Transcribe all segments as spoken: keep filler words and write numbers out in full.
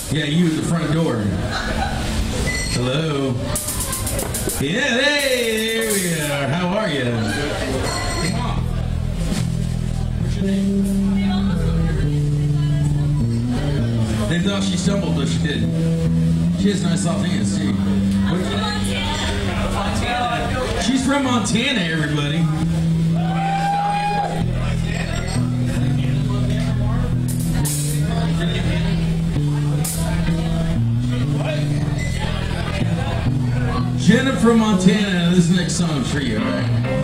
Yeah, you at the front door. Hello. Yeah, hey, there we are. How are you? Come on. What's your name? They thought she stumbled, but she didn't. She has nice soft hands, too. What's your name? She's from Montana, everybody. Jenna from Montana, this next song's for you, all right?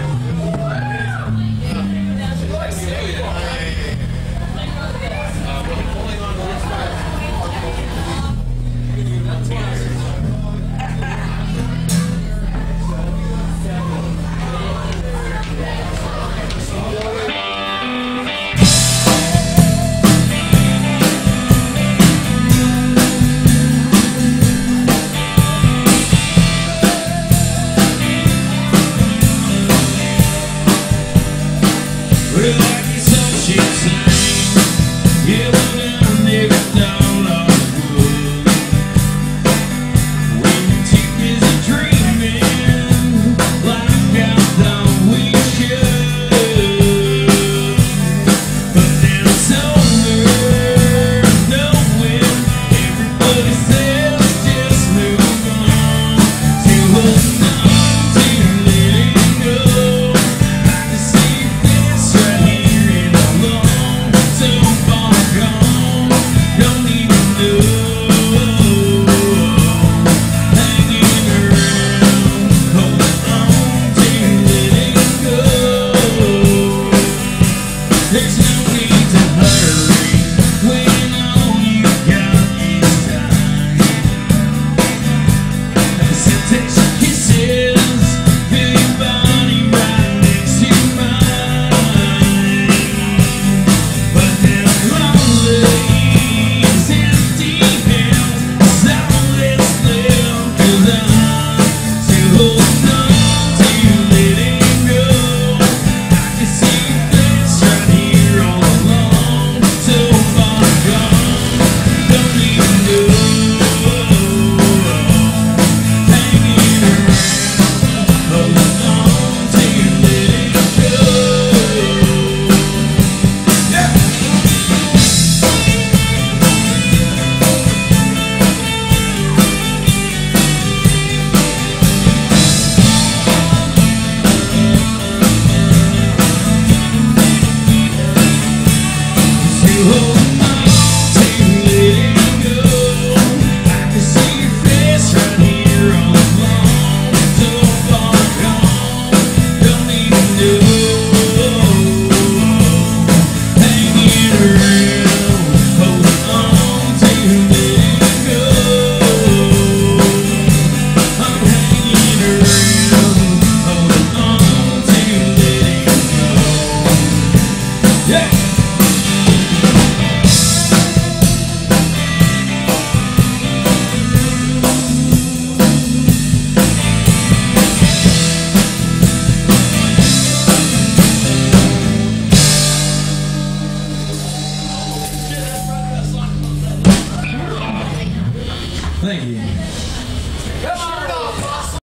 Thank you.